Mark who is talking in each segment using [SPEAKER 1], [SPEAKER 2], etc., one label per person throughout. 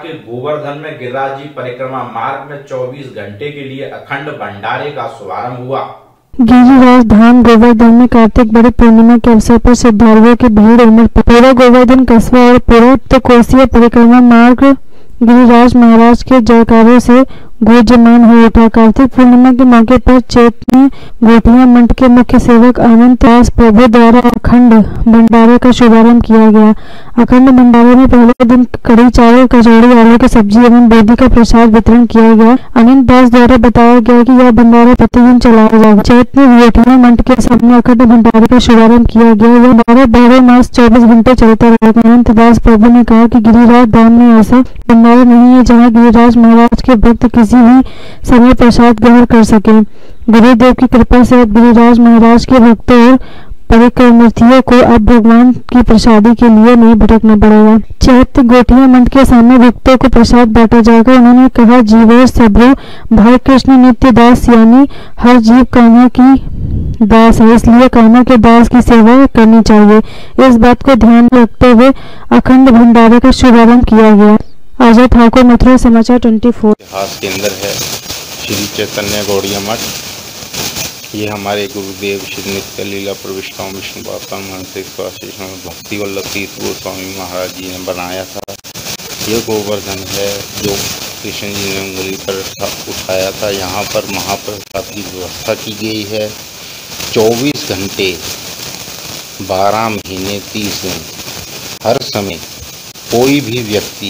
[SPEAKER 1] के गोवर्धन में गिरिराज जी परिक्रमा मार्ग में 24 घंटे के लिए अखंड भंडारे का शुभारंभ हुआ।
[SPEAKER 2] गिरिराज धाम गोवर्धन में कार्तिक बड़ी पूर्णिमा के अवसर पर श्रद्धालुओं की भीड़ उमड़ पड़ी। पूरा गोवर्धन कस्बा और पूरा तो कोसिया परिक्रमा मार्ग गिरिराज महाराज के जयकारों से गूंजमान हो उठा। कार्तिक पूर्णिमा के मौके पर चैतन्य गोटिया मठ के मुख्य सेवक अनंत दास प्रभु द्वारा अखंड भंडारे का शुभारंभ किया गया। अखंड भंडारे में पहले दिन कड़ी चावल, कचौड़ी, आलू की सब्जी एवं दूध का प्रसाद वितरण किया गया। अनंत दास द्वारा बताया गया कि यह भंडारा प्रतिदिन चलाया जाएगा। चैतन्य गोटिया मठ के सामने अखंड भंडारे का शुभारंभ किया गया। यह भंडारा 12 मास 24 घंटे चलता रहेगा। अनंत दास प्रभु ने कहा कि गिरिराज धाम में ऐसा भंडारा नहीं है जहाँ गिरिराज महाराज के भक्त किसी भी समय प्रसाद ग्रहण कर सके। गुरुदेव की कृपा से अब गिरिराज महाराज के भक्तों और परिक्रमार्थियों को अब भगवान की प्रसादी के लिए नहीं भटकना पड़ेगा। चैत्य गोटिया मठ के सामने भक्तों को प्रसाद बांटा जाएगा। उन्होंने कहा, जीवो सबरो भाई कृष्ण नित्य दास, यानी हर जीव कान्हा की दास है, इसलिए कान्हा के दास की सेवा करनी चाहिए। इस बात को ध्यान में रखते हुए अखंड भंडारे का शुभारंभ किया गया। अजय ठाकुर, मथुरा समाचार 24।
[SPEAKER 3] इतिहास के अंदर है श्री चैतन्य गौड़िया मठ। ये हमारे गुरुदेव श्री नित्य लीला प्रविष्टों विष्णु भक्ति वल्लभ तीर्थ गोस्वामी महाराज जी ने बनाया था। ये गोवर्धन है जो कृष्ण जी ने उंगली पर उठाया था। यहाँ पर महाप्रसाद की व्यवस्था की गई है। 24 घंटे 12 महीने 30 दिन हर समय कोई भी व्यक्ति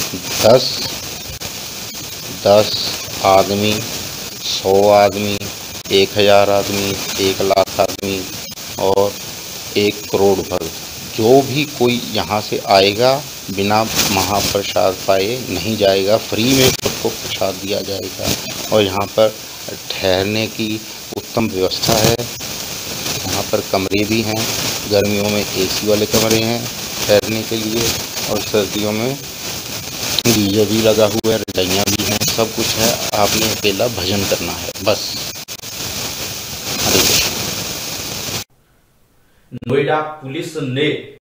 [SPEAKER 3] 10 आदमी, 100 आदमी, 1000 आदमी, 1 लाख आदमी और 1 करोड़ भक्त, जो भी कोई यहाँ से आएगा बिना महाप्रसाद पाए नहीं जाएगा। फ्री में सबको प्रसाद दिया जाएगा। और यहाँ पर ठहरने की उत्तम व्यवस्था है। यहाँ पर कमरे भी हैं। गर्मियों में एसी वाले कमरे हैं ठहरने के लिए, और सर्दियों में गीजर भी लगा हुआ है, रजाइयाँ भी हैं, सब कुछ है। आपने अकेला भजन करना है बस।
[SPEAKER 1] नोएडा पुलिस ने